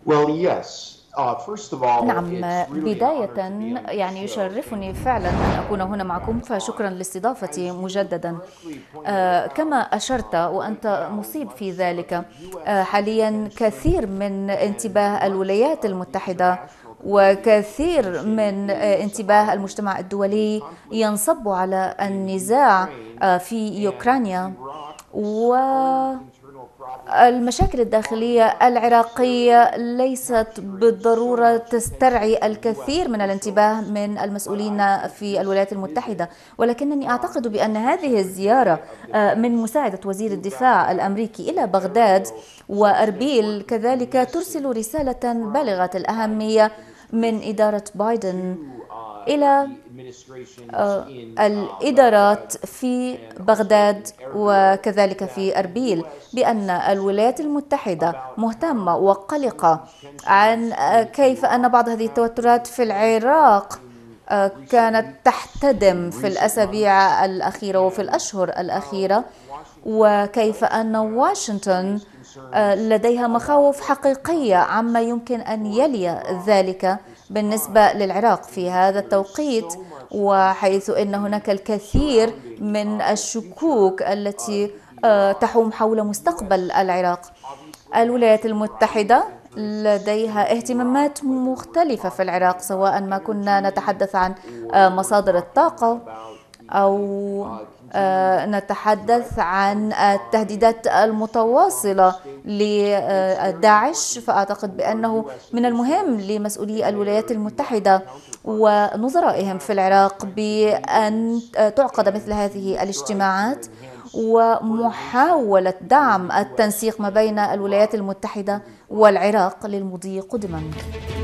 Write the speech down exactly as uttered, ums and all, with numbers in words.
Well, yes. Uh, first of all, نعم، it's really an بداية honor to be on your يعني show. يشرفني فعلا أن أكون هنا معكم، Uh, فشكرا لاستضافتي as you مجددا. correctly pointed آه، كما out, أشرت um, right وأنت now, مصيب في much of ذلك، the U آه، S's حاليا attention كثير من and انتباه much الولايات of the المتحدة international community's وكثير attention من آه، is انتباه on المجتمع the الدولي conflict ينصب على in النزاع Ukraine آه، في and يوكرانيا Iraq's و own internal problems المشاكل are الداخلية not العراقية necessarily ليست capturing so بالضرورة much attention تسترعي from U S الكثير من الانتباه officials. من But I المسؤولين think في this الولايات المتحدة، visit ولكنني from أعتقد the بأن Assistant هذه Secretary الزيارة of آه، من Defense مساعدة وزير to الدفاع Baghdad الأمريكي to إلى بغداد Erbil sends an وأربيل important كذلك ترسل message رسالة from بالغة the Biden الأهمية من administration إدارة بايدن to uh, إلى the administrations in uh, الإدارات Baghdad في and also بغداد in Erbil وكذلك that في the أربيل U S بأن is الولايات concerned المتحدة about مهتمة how some of وقلقة these عن tensions in كيف أن Iraq بعض هذه have التوترات been في playing out العراق in recent كانت weeks, تحتدم in في recent months, الأسابيع الأخيرة وفي and الأشهر الأخيرة، how Washington وكيف does أن have واشنطن serious آه، concerns لديها about مخاوف what could come حقيقية عما next يمكن أن for يلي Iraq ذلك at this بالنسبة time, للعراق في when هذا there is التوقيت، so much وحيث أن هناك uncertainty الكثير surrounding من uh, the future الشكوك of التي آه، Iraq. تحوم حول The مستقبل U S العراق. obviously has الولايات a variety المتحدة of interests in لديها Iraq, اهتمامات whether we're مختلفة في العراق، talking سواء about ما كنا energy نتحدث عن آه، or we're مصادر talking الطاقة about the أو uh, continued آه، نتحدث threat عن posed by التهديدات the Islamic المتواصلة State. It's very لداعش. important فأعتقد for بأنه U S من المهم officials لمسؤولي and الولايات their Iraqi المتحدة counterparts to ونظرائهم في have these العراق kinds of بأن meetings تعقد مثل and هذه to try to الاجتماعات enhance coordination ومحاولة between دعم the U S التنسيق ما and بين الولايات Iraq المتحدة moving forward. والعراق للمضي قدما.